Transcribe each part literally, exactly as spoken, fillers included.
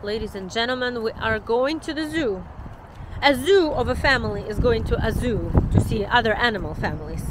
Ladies and gentlemen, we are going to the zoo. A zoo of a family is going to a zoo to see other animal families.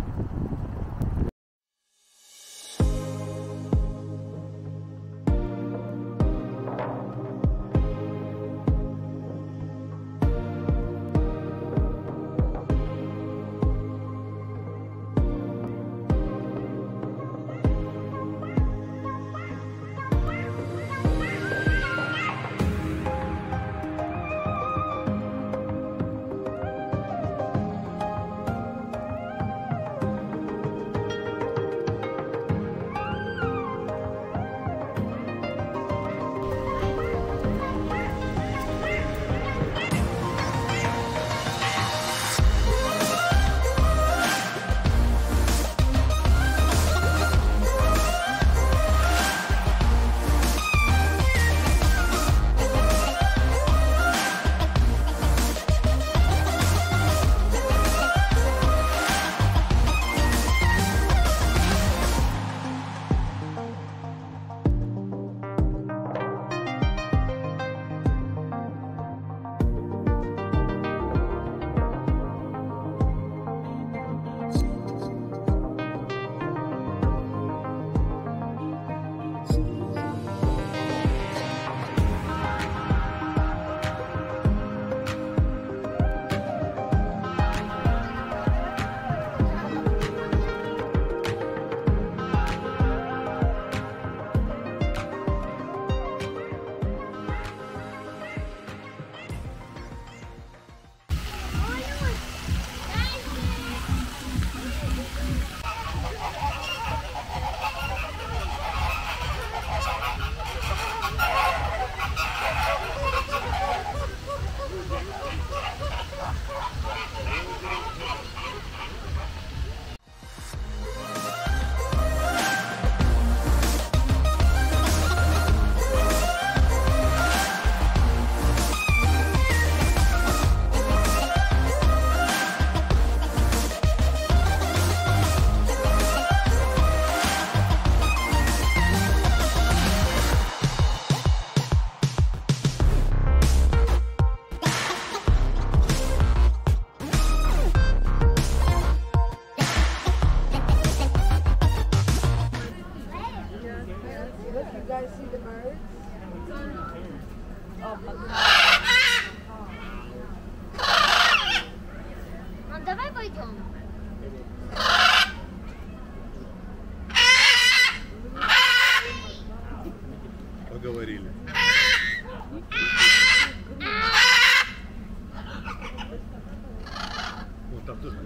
Поговорили. Вот там тоже.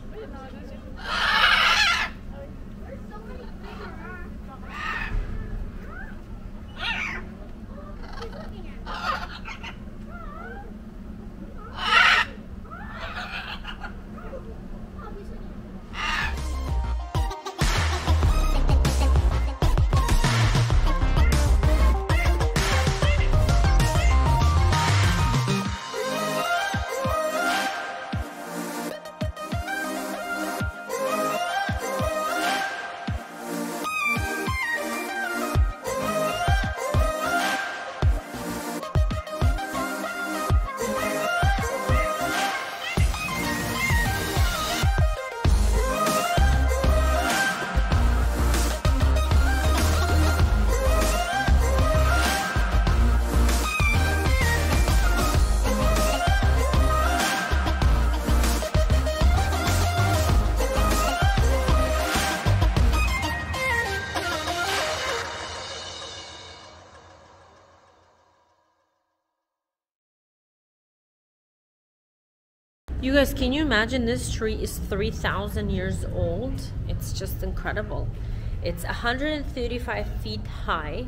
You guys, can you imagine this tree is three thousand years old? It's just incredible. It's one hundred thirty-five feet high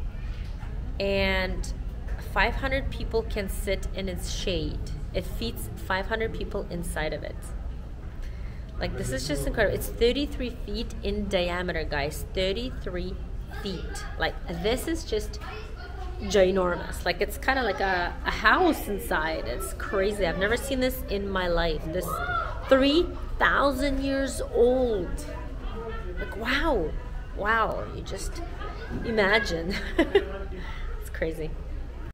and five hundred people can sit in its shade. It feeds five hundred people inside of it. Like, this is just incredible. It's thirty-three feet in diameter, guys. thirty-three feet. Like, this is just ginormous. Like, it's kind of like a, a house inside. It's crazy. I've never seen this in my life. This three thousand years old. Like, wow. Wow. You just imagine. It's crazy.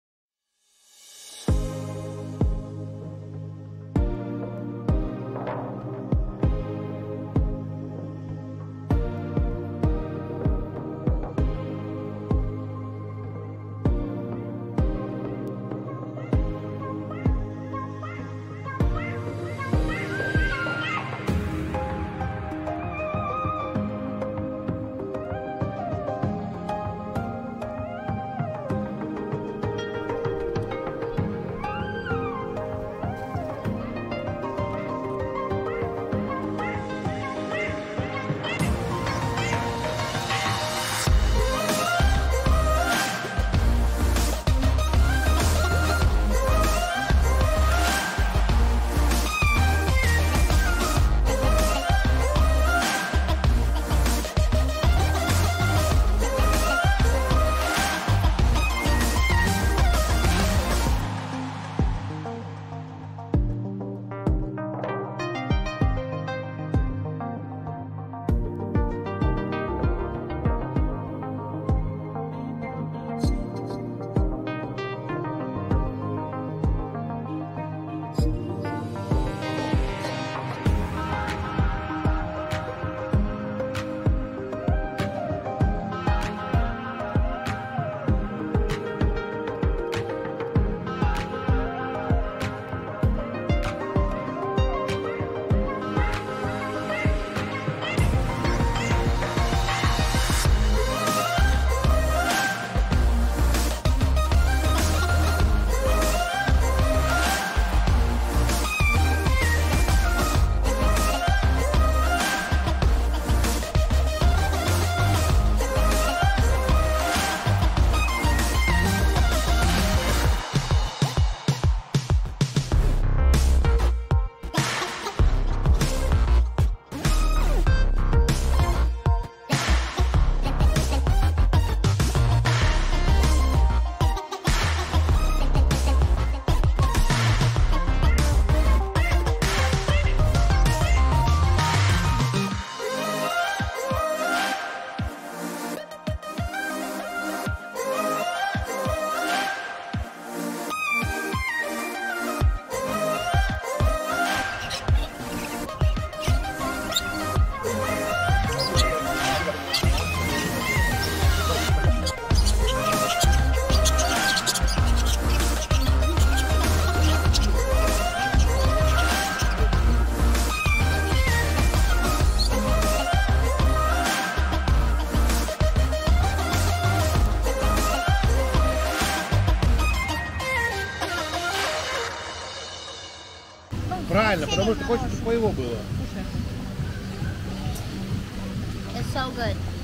Правильно, потому что хочешь, чтобы его было. It's so good.